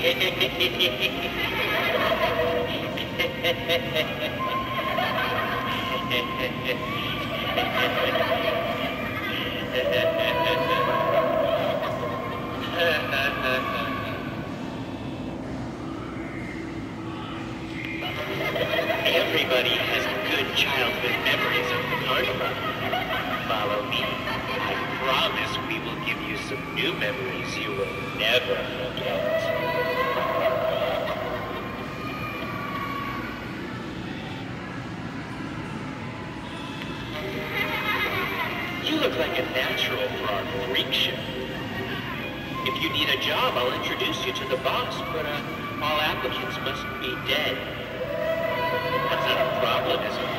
Everybody has good childhood memories of the carnival. Follow me. I promise we will give you some new memories you will never forget. You look like a natural for our freak show. If you need a job, I'll introduce you to the boss, but all applicants must be dead. That's not a problem, is it?